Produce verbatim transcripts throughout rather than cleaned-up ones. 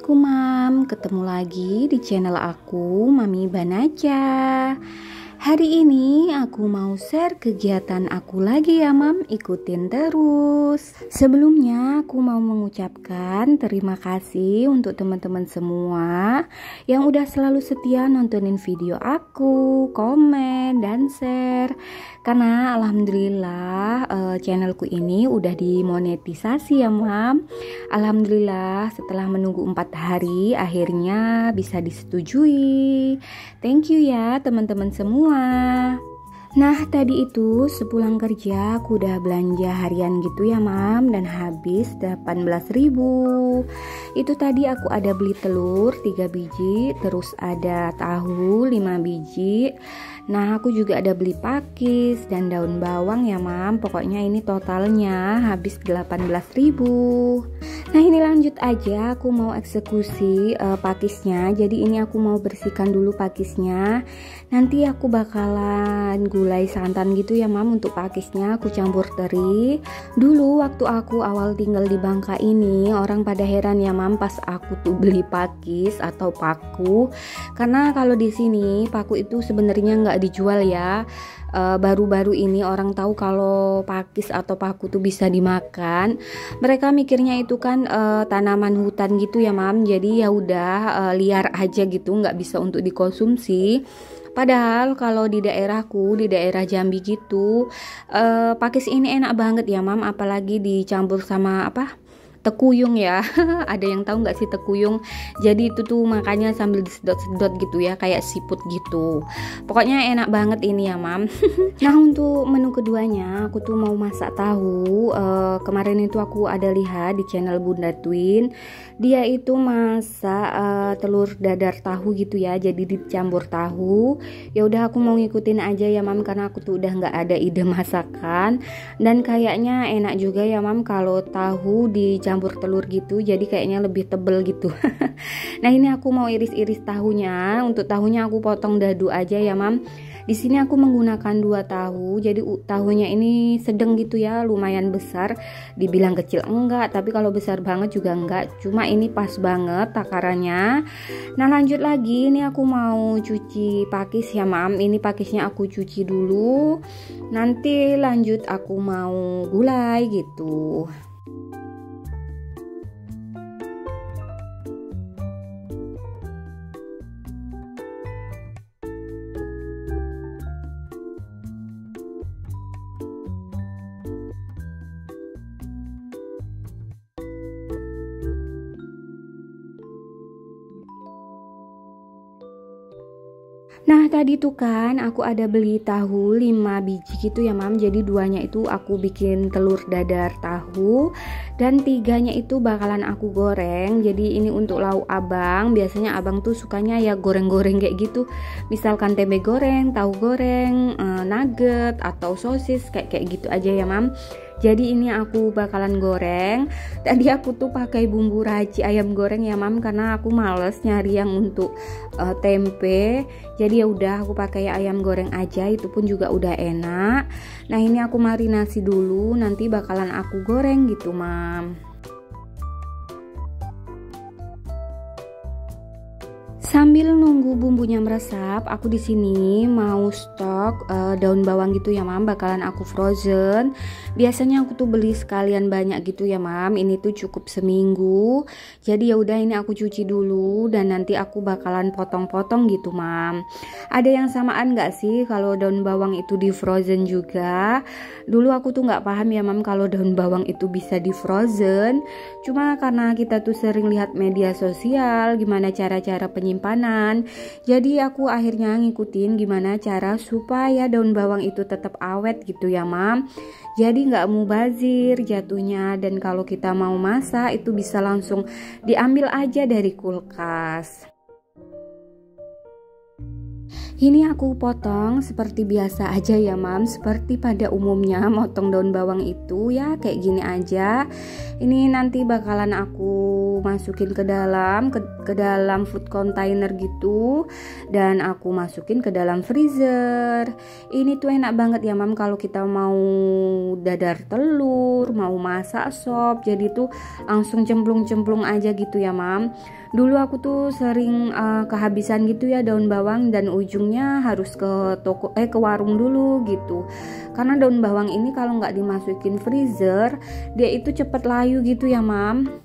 Assalamualaikum Mam, ketemu lagi di channel aku Mami Banaca. Hari ini aku mau share kegiatan aku lagi ya Mam, ikutin terus. Sebelumnya aku mau mengucapkan terima kasih untuk teman-teman semua yang udah selalu setia nontonin video aku, komen dan share. Karena alhamdulillah uh, channelku ini udah dimonetisasi ya Mam. Alhamdulillah setelah menunggu empat hari akhirnya bisa disetujui. Thank you ya teman-teman semua. Nah tadi itu sepulang kerja aku udah belanja harian gitu ya Mam, dan habis delapan belas ribu. Itu tadi aku ada beli telur tiga biji, terus ada tahu lima biji. Nah aku juga ada beli pakis dan daun bawang ya Mam. Pokoknya ini totalnya habis delapan belas ribu. Nah ini lanjut aja, aku mau eksekusi uh, pakisnya. Jadi ini aku mau bersihkan dulu pakisnya. Nanti aku bakalan gulai santan gitu ya Mam. Untuk pakisnya aku campur teri. Dulu waktu aku awal tinggal di Bangka ini, orang pada heran ya Mam pas aku tuh beli pakis atau paku. Karena kalau di sini paku itu sebenarnya nggak dijual ya. Baru-baru uh, ini orang tahu kalau pakis atau paku tuh bisa dimakan. Mereka mikirnya itu kan uh, tanaman hutan gitu ya Mam. Jadi ya udah uh, liar aja gitu, nggak bisa untuk dikonsumsi. Padahal kalau di daerahku, di daerah Jambi gitu, uh, pakis ini enak banget ya Mam. Apalagi dicampur sama apa? Tekuyung ya. Ada yang tahu nggak sih tekuyung? Jadi itu tuh makanya sambil disedot-sedot gitu ya, kayak siput gitu. Pokoknya enak banget ini ya Mam. Nah untuk menu keduanya aku tuh mau masak tahu. uh, Kemarin itu aku ada lihat di channel Bunda Twin, dia itu masak uh, telur dadar tahu gitu ya, jadi dicampur tahu. Ya udah aku mau ngikutin aja ya Mam, karena aku tuh udah nggak ada ide masakan. Dan kayaknya enak juga ya Mam kalau tahu dicampur campur telur gitu, jadi kayaknya lebih tebel gitu. Nah ini aku mau iris-iris tahunya. Untuk tahunya aku potong dadu aja ya Mam. Di sini aku menggunakan dua tahu, jadi tahunya ini sedang gitu ya, lumayan besar. Dibilang kecil enggak, tapi kalau besar banget juga enggak. Cuma ini pas banget takarannya. Nah lanjut lagi, ini aku mau cuci pakis ya Mam. Ini pakisnya aku cuci dulu. Nanti lanjut aku mau gulai gitu. Nah tadi tuh kan aku ada beli tahu lima biji gitu ya Mam. Jadi duanya itu aku bikin telur dadar tahu, dan tiganya itu bakalan aku goreng. Jadi ini untuk lauk abang. Biasanya abang tuh sukanya ya goreng-goreng kayak gitu. Misalkan tempe goreng, tahu goreng, eh, nugget atau sosis kayak kayak gitu aja ya Mam. Jadi ini aku bakalan goreng. Tadi aku tuh pakai bumbu raci ayam goreng ya Mam, karena aku males nyari yang untuk uh, tempe. Jadi ya udah aku pakai ayam goreng aja, itu pun juga udah enak. Nah ini aku marinasi dulu, nanti bakalan aku goreng gitu Mam. Sambil nunggu bumbunya meresap, aku di sini mau stok uh, daun bawang gitu ya Mam, bakalan aku frozen. Biasanya aku tuh beli sekalian banyak gitu ya Mam. Ini tuh cukup seminggu. Jadi ya udah ini aku cuci dulu dan nanti aku bakalan potong-potong gitu Mam. Ada yang samaan nggak sih kalau daun bawang itu di frozen juga? Dulu aku tuh nggak paham ya Mam kalau daun bawang itu bisa di frozen. Cuma karena kita tuh sering lihat media sosial gimana cara-cara penyimpanan Panan. Jadi aku akhirnya ngikutin gimana cara supaya daun bawang itu tetap awet gitu ya Mam. Jadi nggak mubazir jatuhnya, dan kalau kita mau masak itu bisa langsung diambil aja dari kulkas. Ini aku potong seperti biasa aja ya Mam. Seperti pada umumnya motong daun bawang itu ya kayak gini aja. Ini nanti bakalan aku masukin ke dalam ke, ke dalam food container gitu, dan aku masukin ke dalam freezer. Ini tuh enak banget ya mam kalau kita mau dadar telur, mau masak sop, jadi tuh langsung cemplung-cemplung aja gitu ya mam. Dulu aku tuh sering uh, kehabisan gitu ya daun bawang, dan ujungnya harus ke toko eh ke warung dulu gitu. Karena daun bawang ini kalau nggak dimasukin freezer, dia itu cepet layu gitu ya mam.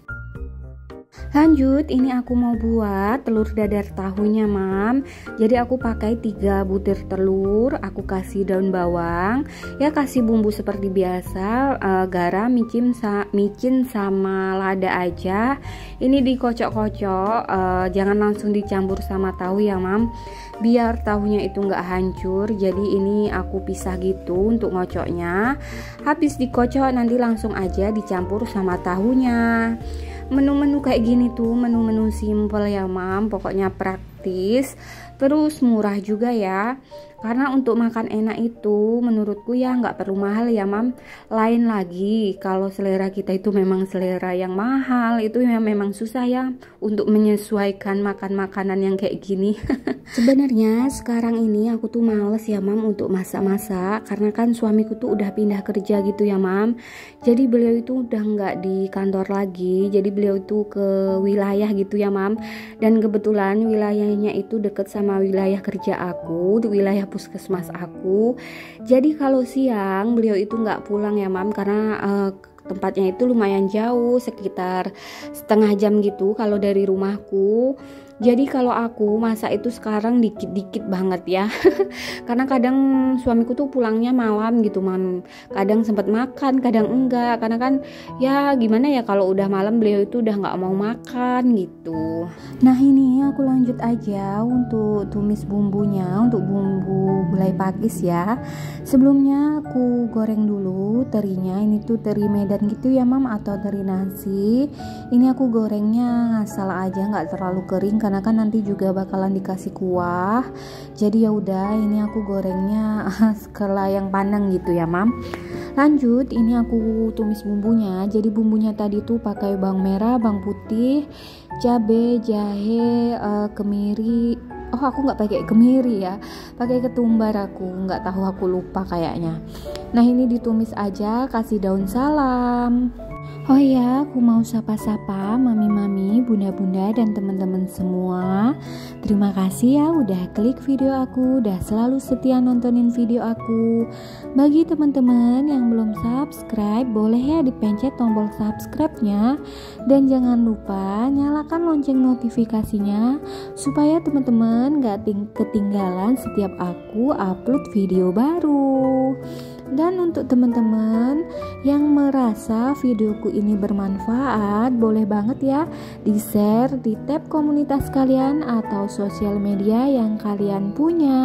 Lanjut, ini aku mau buat telur dadar tahunya mam. Jadi aku pakai tiga butir telur, aku kasih daun bawang, ya kasih bumbu seperti biasa, uh, garam, micin, sa micin sama lada aja. Ini dikocok-kocok, uh, jangan langsung dicampur sama tahu ya mam, biar tahunya itu nggak hancur. Jadi ini aku pisah gitu untuk ngocoknya. Habis dikocok nanti langsung aja dicampur sama tahunya. Menu-menu kayak gini tuh menu-menu simple ya mam, pokoknya praktis, terus murah juga ya. Karena untuk makan enak itu menurutku ya nggak perlu mahal ya mam. Lain lagi kalau selera kita itu memang selera yang mahal, itu ya memang susah ya untuk menyesuaikan makan makanan yang kayak gini. Sebenarnya sekarang ini aku tuh males ya mam untuk masak-masak, karena kan suamiku tuh udah pindah kerja gitu ya mam. Jadi beliau itu udah nggak di kantor lagi, jadi beliau itu ke wilayah gitu ya mam. Dan kebetulan wilayahnya itu deket sama wilayah kerja aku, di wilayah puskesmas aku. Jadi kalau siang beliau itu nggak pulang ya mam, karena uh, tempatnya itu lumayan jauh, sekitar setengah jam gitu kalau dari rumahku. Jadi kalau aku masak itu sekarang dikit-dikit banget ya. Karena kadang suamiku tuh pulangnya malam gitu mam. Kadang sempat makan, kadang enggak. Karena kan ya gimana ya, kalau udah malam beliau itu udah nggak mau makan gitu. Nah ini aku lanjut aja untuk tumis bumbunya, untuk bumbu gulai pakis ya. Sebelumnya aku goreng dulu terinya. Ini tuh teri Medan gitu ya mam, atau teri nasi. Ini aku gorengnya ngasal aja, nggak terlalu kering karena kan nanti juga bakalan dikasih kuah. Jadi ya udah, ini aku gorengnya sekelayang pandang gitu ya mam. Lanjut, ini aku tumis bumbunya. Jadi bumbunya tadi tuh pakai bawang merah, bawang putih, cabe, jahe, uh, kemiri. Oh aku nggak pakai kemiri ya, pakai ketumbar aku, nggak tahu, aku lupa kayaknya. Nah ini ditumis aja, kasih daun salam. Oh ya, aku mau sapa-sapa mami-mami, bunda-bunda, dan teman-teman semua. Terima kasih ya udah klik video aku, udah selalu setia nontonin video aku. Bagi teman-teman yang belum subscribe, boleh ya dipencet tombol subscribe-nya. Dan jangan lupa nyalakan lonceng notifikasinya, supaya teman-teman gak ketinggalan setiap aku upload video baru. Dan untuk teman-teman yang merasa videoku ini bermanfaat, boleh banget ya di-share di tab komunitas kalian atau sosial media yang kalian punya.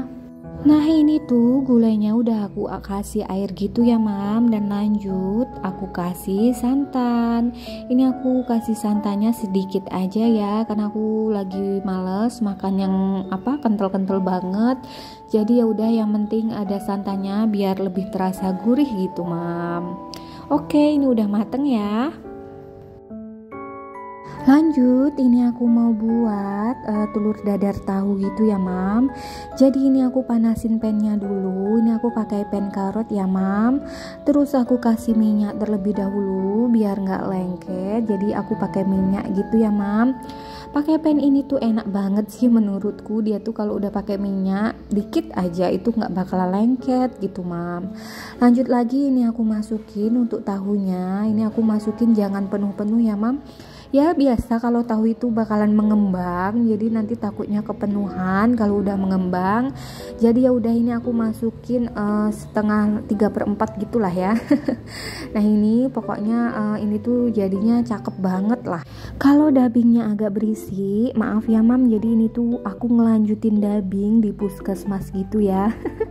Nah ini tuh gulainya udah aku kasih air gitu ya mam. Dan lanjut aku kasih santan. Ini aku kasih santannya sedikit aja ya, karena aku lagi males makan yang apa kental-kental banget. Jadi ya udah, yang penting ada santannya biar lebih terasa gurih gitu mam. Oke, ini udah mateng ya. Lanjut, ini aku mau buat uh, telur dadar tahu gitu ya mam. Jadi ini aku panasin pannya dulu. Ini aku pakai pan karot ya mam. Terus aku kasih minyak terlebih dahulu biar nggak lengket. Jadi aku pakai minyak gitu ya mam. Pakai pan ini tuh enak banget sih menurutku. Dia tuh kalau udah pakai minyak dikit aja itu nggak bakalan lengket gitu mam. Lanjut lagi, ini aku masukin untuk tahunya. Ini aku masukin jangan penuh-penuh ya mam. Ya biasa kalau tahu itu bakalan mengembang, jadi nanti takutnya kepenuhan kalau udah mengembang. Jadi ya udah, ini aku masukin uh, setengah tiga per empat gitulah ya. Nah ini pokoknya uh, ini tuh jadinya cakep banget lah. Kalau dubbingnya agak berisik, maaf ya mam. Jadi ini tuh aku ngelanjutin dubbing di puskesmas gitu ya.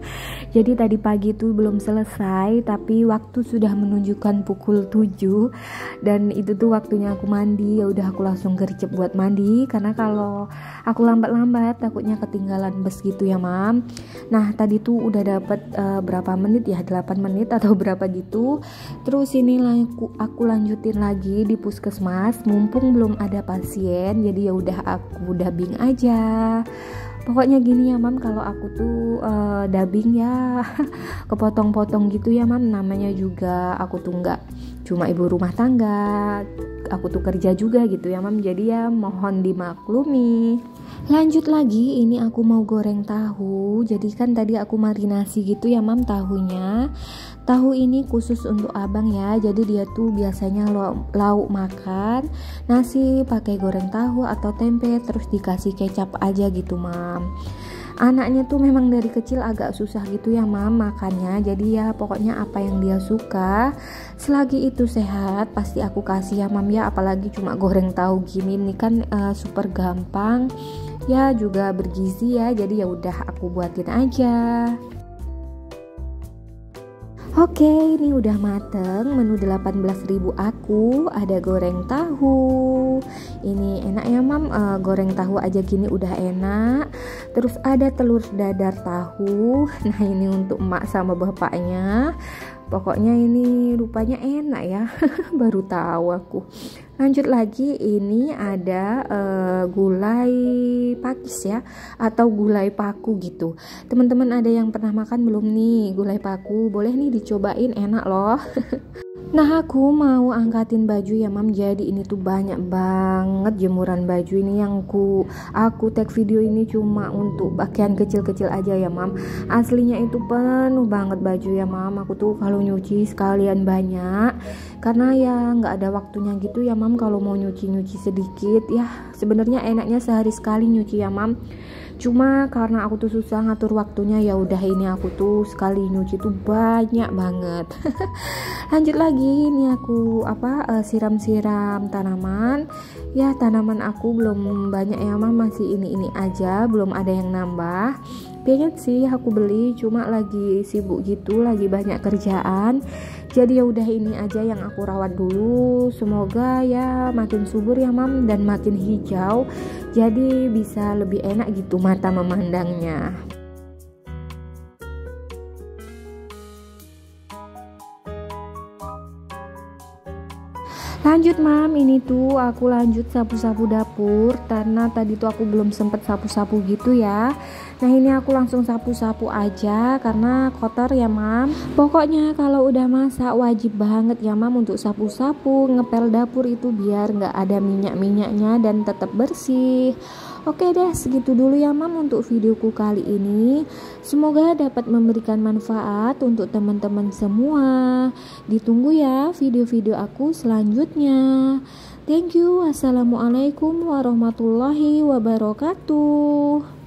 Jadi tadi pagi tuh belum selesai, tapi waktu sudah menunjukkan pukul tujuh dan itu tuh waktunya aku mandi. Ya udah aku langsung gercep buat mandi karena kalau aku lambat-lambat takutnya ketinggalan bus gitu ya mam. Nah tadi tuh udah dapet uh, berapa menit ya, delapan menit atau berapa gitu. Terus ini aku, aku lanjutin lagi di puskesmas mumpung belum ada pasien, jadi ya udah aku dubbing aja. Pokoknya gini ya mam, kalau aku tuh uh, dubbing ya kepotong-potong gitu ya mam, namanya juga aku tuh nggak cuma ibu rumah tangga, aku tuh kerja juga gitu ya mam, jadi ya mohon dimaklumi. Lanjut lagi, ini aku mau goreng tahu. Jadi kan tadi aku marinasi gitu ya mam tahunya. Tahu ini khusus untuk abang ya, jadi dia tuh biasanya lauk, lauk makan nasi pakai goreng tahu atau tempe terus dikasih kecap aja gitu mam. Anaknya tuh memang dari kecil agak susah gitu ya mam makannya, jadi ya pokoknya apa yang dia suka selagi itu sehat pasti aku kasih ya mam ya, apalagi cuma goreng tahu gini ini kan uh, super gampang ya, juga bergizi ya, jadi ya udah aku buatin aja. Oke, ini udah mateng menu delapan belas ribu aku. Ada goreng tahu. Ini enak ya mam, e, goreng tahu aja gini udah enak. Terus ada telur dadar tahu. Nah ini untuk emak sama bapaknya. Pokoknya ini rupanya enak ya. Baru tahu aku. Lanjut lagi, ini ada uh, gulai pakis ya, atau gulai paku gitu. Teman-teman ada yang pernah makan belum nih gulai paku? Boleh nih dicobain, enak loh. Nah aku mau angkatin baju ya mam, jadi ini tuh banyak banget jemuran baju ini yang ku aku tag video ini cuma untuk pakaian kecil-kecil aja ya mam. Aslinya itu penuh banget baju ya mam, aku tuh kalau nyuci sekalian banyak karena ya nggak ada waktunya gitu ya mam kalau mau nyuci-nyuci sedikit ya. Sebenarnya enaknya sehari sekali nyuci ya mam, cuma karena aku tuh susah ngatur waktunya ya udah ini aku tuh sekali nyuci tuh banyak banget. Lanjut lagi, ini aku apa uh, siram-siram tanaman ya. Tanaman aku belum banyak ya mam, masih ini-ini aja, belum ada yang nambah. Pengen sih aku beli, cuma lagi sibuk gitu, lagi banyak kerjaan, jadi ya udah ini aja yang aku rawat dulu. Semoga ya makin subur ya mam dan makin hijau, jadi bisa lebih enak gitu mata memandangnya. Lanjut mam, ini tuh aku lanjut sapu-sapu dapur karena tadi tuh aku belum sempet sapu-sapu gitu ya. Nah ini aku langsung sapu-sapu aja karena kotor ya mam. Pokoknya kalau udah masak wajib banget ya mam untuk sapu-sapu, ngepel dapur itu biar nggak ada minyak-minyaknya dan tetap bersih. Oke deh, segitu dulu ya mam untuk videoku kali ini. Semoga dapat memberikan manfaat untuk teman-teman semua. Ditunggu ya video-video aku selanjutnya. Thank you. Wassalamualaikum warahmatullahi wabarakatuh.